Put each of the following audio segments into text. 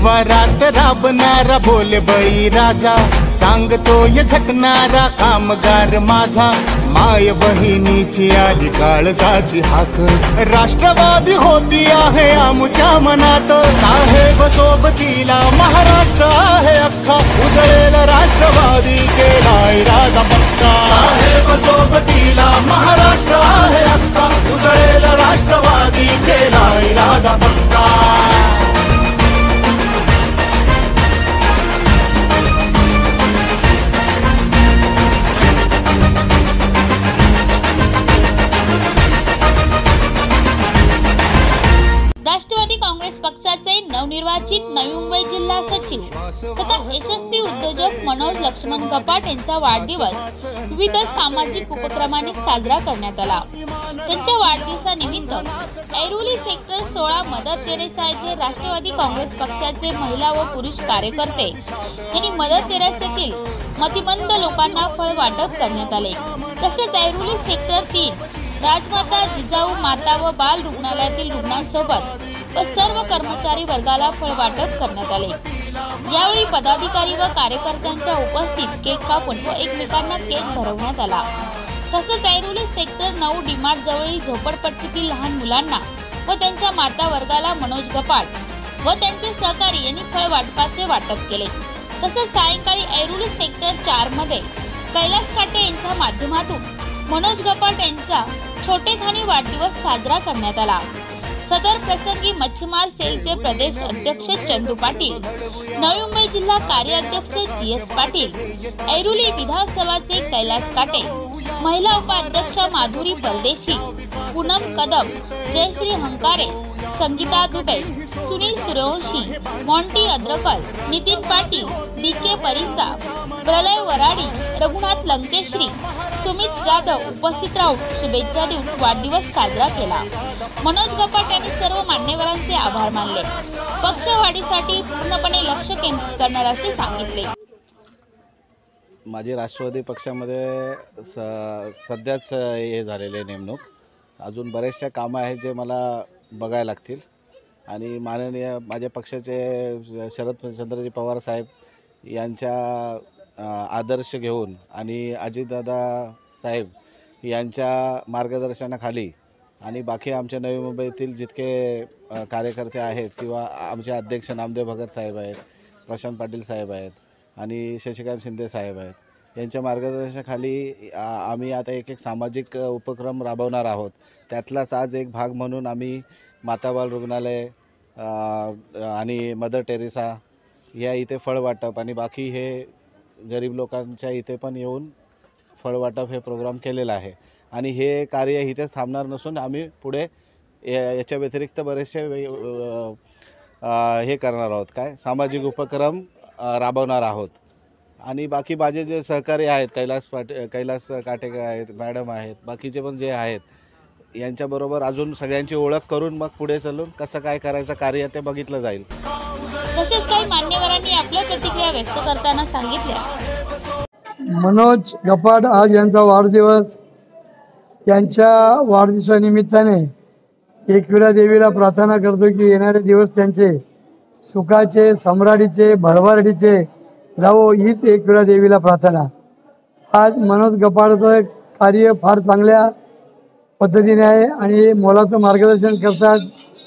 परिवारात राबणारा बोल बळी राजा, सांगतोय झटणारा कामगार माझा, माय बहिणीची आली काळजाची हाक, राष्ट्रवादी होती आहे आमच्या मनात, साहेब सोबतीला महाराष्ट्र आहे अख्खा, उजळेल राष्ट्रवादी केला इरादा पक्का, साहेब सोबतीला महाराष्ट्र आहे अख्खा, उजळेल राष्ट्रवादी केला इरादा पक्का। राष्ट्रवादी काँग्रेस पक्षाचे नवनिर्वाचित नवी मुंबई जिल्हा सचिव तथा यशस्वी उद्योजक मनोज लक्ष्मण गपाट यांचा वाढदिवस विविध सामाजिक उपक्रमांनी साजरा करण्यात आला। त्यांच्या वाढदिवसानिमित्त ऐरोली सेक्टर 16 मदर तेरेसा येथे राष्ट्रवादी काँग्रेस पक्षाचे महिला व पुरुष कार्यकर्ते यांनी मदर तेरेसातील मतिमंद लोकांना फळ वाटप करण्यात आले। तसेच ऐरोली सेक्टर 3 राजमाता जिजाऊ माता व बाल रुग्णालयातील रुग्णांसोबत व सर्व कर्मचारी वर्गाला फळ वाटप करण्यात आले। यावेळी पदाधिकारी व कार्यकर्त्यांच्या उपस्थित केक कापून व एकमेकांना केक भरवण्यात आला। तसेच ऐरोली सेक्टर 9 डीमार्ट जवळील झोपडपट्टीतील लहान मुलांना व त्यांच्या माता वर्गाला मनोज गपाट व त्यांचे सहकारी यांनी फळ वाटपाचे वाटप केले। तसेच सायंकाळी ऐरोली सेक्टर 4 मध्ये कैलास काटे यांच्या माध्यमातून मनोज गपाट यांचा छोटेखानी वाढदिवस साजरा करण्यात आला। सदर प्रसंगी मच्छीमार सेलचे प्रदेश अध्यक्ष चंदू पाटील, नवी मुंबई जिल्हा कार्याध्यक्ष GS पाटील, ऐरोली विधानसभाचे कैलास काटे, महिला उपाध्यक्ष माधुरी परदेशी, पूनम कदम, जयश्री हंकारे, संगीता दुबे, सुनील सूर्यवंशी, मॉन्टी अद्रकल, नितीन पाटील, DK परिचा, प्रलय वराडी, रघुनाथ लंकेश्री, सुमित जाधव उपस्थित राहून शुभेच्छा देऊन वाढदिवस साजरा केला। मनोज गपाट यांनी सर्व मान्यवरांचे आभार मानले। पक्षवाढीसाठी पूर्णपणे लक्ष केंद्रित करणार असे सांगितले। माझे राष्ट्रवादी पक्षामध्ये सध्याच हे झालेले नेमणूक, अजून बरेचसे कामं आहेत जे मला बघायला लागतील आणि माननीय माझ्या पक्षाचे शरदचंद्रजी पवार साहेब यांच्या आदर्श घेऊन आणि अजितदादा साहेब यांच्या मार्गदर्शनाखाली आणि बाकी आमच्या नवी मुंबईतील जितके कार्यकर्ते आहेत किंवा आमचे अध्यक्ष नामदेव भगत साहेब आहेत, प्रशांत पाटील साहेब आहेत आणि शशिकांत शिंदे साहेब आहेत, यांच्या मार्गदर्शनाखाली आम्ही आता एक सामाजिक उपक्रम राबवणार आहोत। त्यातलाच आज एक भाग म्हणून आम्ही माता बाल रुग्णालय आणि मदर टेरेसा या इथे फळ वाटप आणि बाकी हे गरीब लोकांच्या इथे पण येऊन फळ वाटप हे प्रोग्राम केलेला आहे आणि हे कार्य इथेच थांबणार नसून आम्ही पुढे याच्या व्यतिरिक्त बरेचसे हे करणार आहोत, काय सामाजिक उपक्रम राबवणार आहोत आणि बाकी माझे जे सहकारी आहेत कैलास काटे आहेत, मॅडम आहेत, बाकीचे पण जे आहेत यांच्याबरोबर अजून सगळ्यांची ओळख करून मग पुढे चालून कसं काय करायचं कार्य ते बघितलं जाईल। तसेच काही मान्यवरांनी आपल्या प्रतिक्रिया व्यक्त करताना सांगितल्या। मनोज गपाट आज यांचा वाढदिवस, यांच्या वाढदिवसानिमित्ताने एकविरा देवीला प्रार्थना करतो की येणारे दिवस त्यांचे सुखाचे, सम्राडीचे, भरभराटीचे जावो हीच एकविरा देवीला प्रार्थना। आज मनोज गपाटचं कार्य फार चांगल्या पद्धतीने आहे आणि मोलाचं मार्गदर्शन करतात।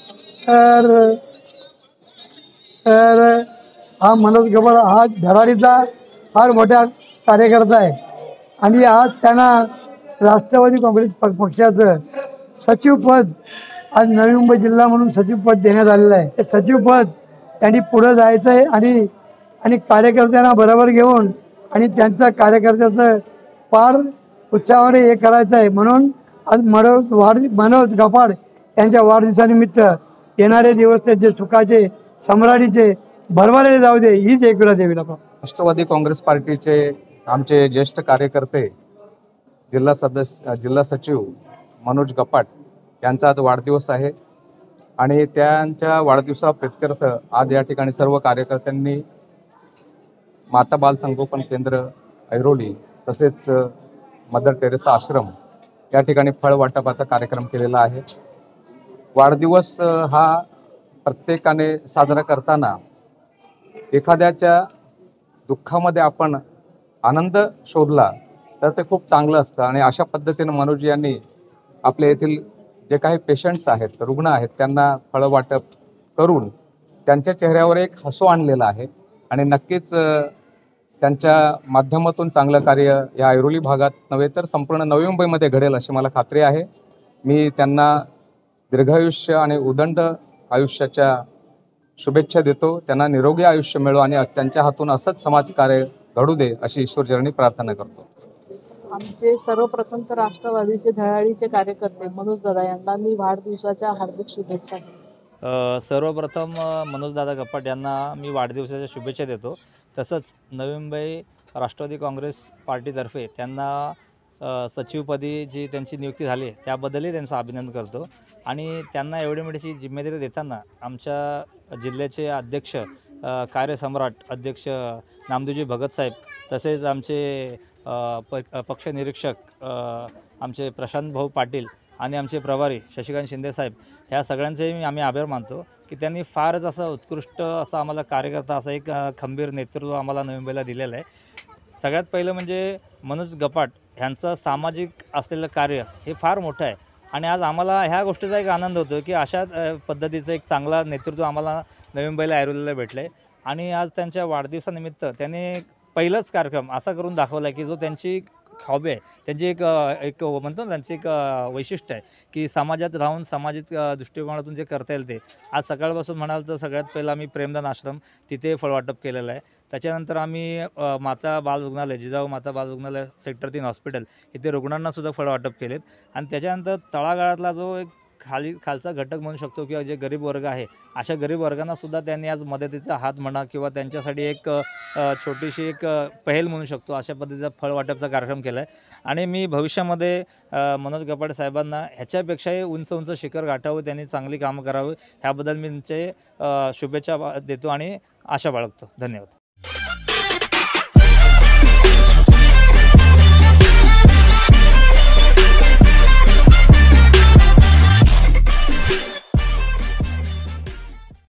तर हा मनोज गपाट हा धडाडीचा फार मोठा कार्यकर्ता आहे आणि आज त्यांना राष्ट्रवादी काँग्रेस पक्षाचं सचिवपद आज नवी मुंबई जिल्हा म्हणून सचिवपद देण्यात आलेलं आहे। ते सचिवपद त्यांनी पुढे जायचं आहे आणि कार्यकर्त्यांना बरोबर घेऊन आणि त्यांच्या कार्यकर्त्याचं फार उत्साहाने हे करायचं आहे। म्हणून आज मनोज गपाट यांच्या वाढदिवसानिमित्त येणारे दिवस त्यांचे सुखाचे, सम्राडीचे, भरभराटीचे जाऊ दे हीच एकविरा देवीला प्रार्थना। राष्ट्रवादी काँग्रेस पार्टीचे आमचे ज्येष्ठ कार्यकर्ते जिल्हा सचिव मनोज गपाट यांचा आज वाढदिवस आहे आणि त्यांच्या वाढदिवसाप्रीत्यर्थ आज या ठिकाणी सर्व कार्यकर्त्यांनी माता बाल संगोपन केंद्र ऐरोली तसेच मदर टेरेसा आश्रम या ठिकाणी फळ वाटपाचा कार्यक्रम केलेला आहे। वाढदिवस हा प्रत्येकाने साजरा करताना एखाद्याच्या दुःखामध्ये आपण आनंद शोधला तर ते खूप चांगलं असतं आणि अशा पद्धतीनं मनोज यांनी आपल्या येथील जे काही पेशंट्स आहेत, रुग्ण आहेत, त्यांना फळं वाटप करून त्यांच्या चेहऱ्यावर एक हसू आणलेलं आहे आणि नक्कीच त्यांच्या माध्यमातून चांगलं कार्य या ऐरोली भागात नव्हे तर संपूर्ण नवी मुंबईमध्ये घडेल अशी मला खात्री आहे. मी त्यांना दीर्घायुष्य आणि उदंड आयुष्याच्या शुभेच्छा देतो. त्यांना निरोगी आयुष्य मिळो आणि त्यांच्या हातून असंच समाजकार्य घडू दे अशी ईश्वरचरणी प्रार्थना करतो. आमचे सर्वप्रथम तर राष्ट्रवादीचे धडाडीचे कार्यकर्ते मनोज दादा यांना मी वाढदिवसाच्या हार्दिक शुभेच्छा देतो. सर्वप्रथम मनोजदादा गप्पाट यांना मी वाढदिवसाच्या शुभेच्छा देतो. तसंच नवी मुंबई राष्ट्रवादी काँग्रेस पार्टीतर्फे त्यांना सचिवपदी जी त्यांची नियुक्ती झाली त्याबद्दलही त्यांचं अभिनंदन करतो. आणि त्यांना एवढी मोठी जिम्मेदारी देताना आमच्या जिल्ह्याचे अध्यक्ष कार्यसम्राट अध्यक्ष नामदेवजी भगतसाहेब, तसेच आमचे पक्ष निरीक्षक आमचे प्रशांत भाऊ पाटील आणि आमचे प्रभारी शशिकांत शिंदेसाहेब, ह्या सगळ्यांचेही आम्ही आभार मानतो की त्यांनी फारच असं उत्कृष्ट असं आम्हाला कार्यकर्ता असं एक खंबीर नेतृत्व आम्हाला नवी मुंबईला दिलेलं आहे. सगळ्यात पहिलं म्हणजे मनोज गपाट ह्यांचं सामाजिक असलेलं कार्य हे फार मोठं आहे आणि आज आम्हाला ह्या गोष्टीचा एक आनंद होतो की अशा पद्धतीचं एक चांगला नेतृत्व आम्हाला नवी मुंबईला ऐरोलीला भेटलं आहे. आणि आज त्यांच्या वाढदिवसानिमित्त त्यांनी पहिलाच कार्यक्रम असा करून दाखवला आहे की जो त्यांची हॉबी आहे, त्यांची एक म्हणतो ना त्यांची एक वैशिष्ट्य आहे की समाजात राहून सामाजिक दृष्टिकोनातून जे करता येईल ते. आज सकाळपासून म्हणाल तर सगळ्यात पहिला आम्ही प्रेमदान आश्रम तिथे फळवाटप केलेलं आहे. त्याच्यानंतर आम्ही माता बाल रुग्णालय, जिजाऊ माता बाल रुग्णालय सेक्टर 3 हॉस्पिटल इथे रुग्णांनासुद्धा फळवाटप केलेत. आणि त्याच्यानंतर तळागाळातला जो एक खालचा घटक म्हणू शकतो किंवा जे गरीब वर्ग आहे अशा गरीब वर्गांनासुद्धा त्यांनी आज मदतीचा हात म्हणा किंवा त्यांच्यासाठी एक छोटीशी एक पहेल म्हणू शकतो अशा पद्धतीचा फळवाटपचा कार्यक्रम केला आहे. आणि मी भविष्यामध्ये मनोज गपाट साहेबांना ह्याच्यापेक्षाही उंच उंच शिखर गाठावं, त्यांनी चांगली कामं करावी ह्याबद्दल मी त्यांचे शुभेच्छा देतो आणि आशा बाळगतो. धन्यवाद.